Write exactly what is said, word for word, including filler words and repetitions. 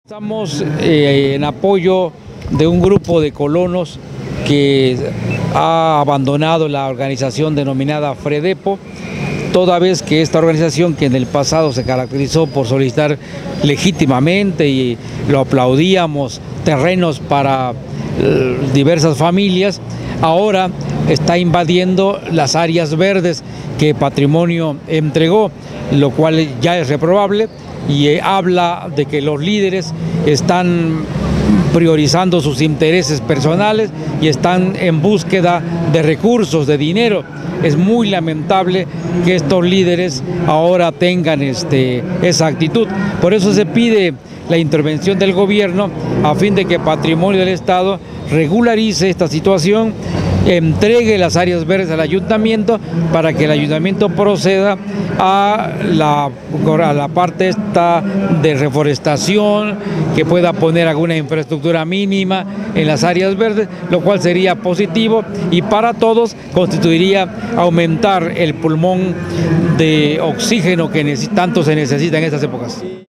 Estamos eh, en apoyo de un grupo de colonos que ha abandonado la organización denominada Fredepo, toda vez que esta organización, que en el pasado se caracterizó por solicitar legítimamente, y lo aplaudíamos, terrenos para eh, diversas familias, ahora está invadiendo las áreas verdes que Patrimonio entregó, lo cual ya es reprobable. Y eh, habla de que los líderes están priorizando sus intereses personales y están en búsqueda de recursos, de dinero. Es muy lamentable que estos líderes ahora tengan este, esa actitud. Por eso se pide la intervención del gobierno a fin de que Patrimonio del Estado regularice esta situación, entregue las áreas verdes al ayuntamiento para que el ayuntamiento proceda a la, a la parte esta de reforestación, que pueda poner alguna infraestructura mínima en las áreas verdes, lo cual sería positivo y para todos constituiría aumentar el pulmón de oxígeno que tanto se necesita en estas épocas.